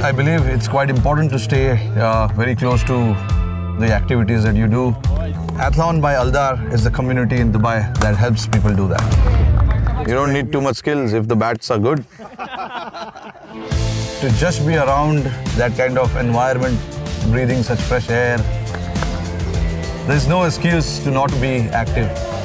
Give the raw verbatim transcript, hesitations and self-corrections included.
I believe it's quite important to stay uh, very close to the activities that you do. Athlon by Aldar is the community in Dubai that helps people do that. You don't need too much skills if the bats are good. To just be around that kind of environment, breathing such fresh air, there's no excuse to not be active.